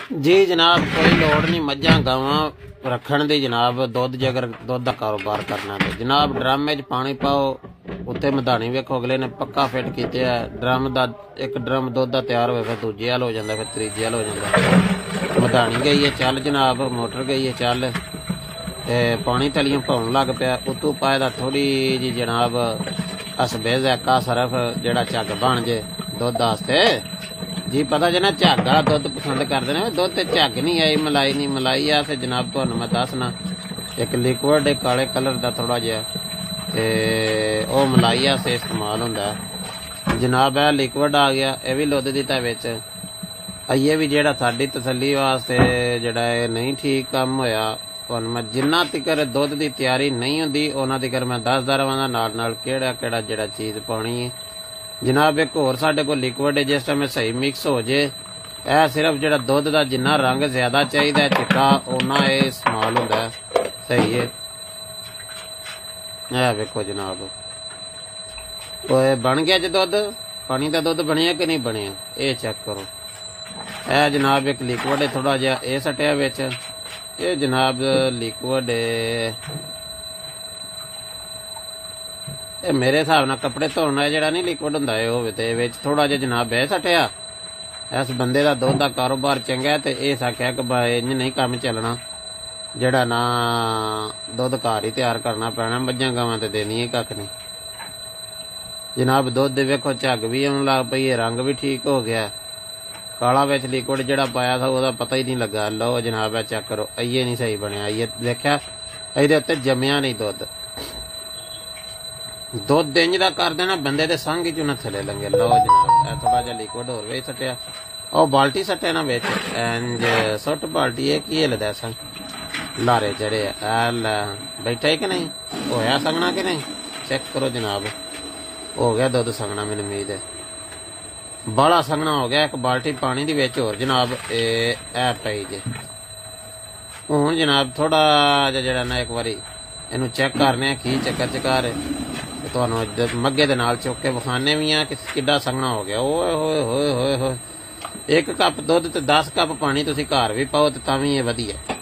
जी जनाब, कोई लोड़ नहीं मझां गावां रखण दी जनाब। दुध जगर दुध दा कारोबार करना तो जनाब ड्रम च पानी पाओ, उत्ते मधानी वेखो अगले ने पक्का फिट कीते है। ड्रम दा एक ड्रम दुध दा तैयार होए, फिर दूजे हल हो जाता, फिर तीजे हल हो जाता। मधानी गई है चल जनाब, मोटर गई है चल, पानी तलियों पाउन लग पिया। उतू पाए दा थोड़ी जी जनाब असबेज का सरफ जेड़ा झग बन जे दुध वास्ते। जी पता जे ना झग वाला दुध पसंद करते हैं, दुध ते झग नहीं आई, मलाई नहीं, मलाई आ फिर जनाब तुहानू मैं दसना एक लिक्विड एक काले कलर का थोड़ा जिहा ते ओ मलाई आस्ते इस्तेमाल हुंदा है जनाब। है लिक्विड आ गया, यह भी लुद्ध दिता विच। ये भी जेड़ा साडी तसल्ली वास्ते जेड़ा नहीं ठीक काम होया, तुहानू मैं जिन्ना तिकर दुध की तैयारी नहीं हुंदी उन्ना तिकर मैं दसदा रवांगा नाल नाल केड़ा केड़ा जेड़ा चीज़ पानी है जनाब। एक होर साडे कोल लिक्विड है, जिस टाइम सही मिक्स हो जे यह सिर्फ जेड़ा दुध का जिन्ना रंग ज्यादा चाहिए चिट्टा उन्ना यह इस्तेमाल हुंदा है। सही है, यह वेखो जनाब बन गया जो दुध, पानी का दुध बनया कि नहीं बनया ये चेक करो। यह जनाब एक लिक्विड है थोड़ा जिहा ये सटिया विच, ये जनाब लिक्विड मेरे हिसाब नाल कपड़े धोने जेड़ा नहीं लिक्विड हुंदा है थोड़ा जिहा जनाब बह सटिया। इस बंदे दा दुध दा कारोबार चंगा है, तो इस आख्या कि इंज नहीं काम चलना, जेड़ा ना दुध घर ही तैयार करना पैना, मझां गावां ते देनी कख नहीं जनाब। दुध वेखो झग भी आउण लग पई, रंग भी ठीक हो गया, काला विच लिक्विड जेड़ा पाया था वह पता ही नहीं लगा। लो जनाब चेक करो, ये नहीं सही बनया, ये देखा ये उत्ते जमिया नहीं दुध। दुध इंज दा कर देना बंदे दे संग चू ना थले लंगे। लो जनाब थोड़ा जिहा लिक्विड होर भी सटिया, और बाल्टी सटे ना विच इंज सुट बाल्टी है की हिलदा संग लारे चढ़े बैठा है कि नहीं, होया संगना कि नहीं चेक करो जनाब। हो गया दुध संगना, मैनूं उम्मीद है बड़ा संगना हो गया। एक बाल्टी पानी दी विच होर जनाब ए पई जे। हुण जनाब थोड़ा जिहा जेड़ा ना एक बारी इनू चेक करने की चक्कर चकार तुहानू मग्गे दे नाल चुक के विखाने भी आ कि किड्डा संगना हो गया। ओए होए होए होए होए, 1 कप दुध ते 10 कप पानी तुसीं घर भी पाओ तो तां भी ये वधिया।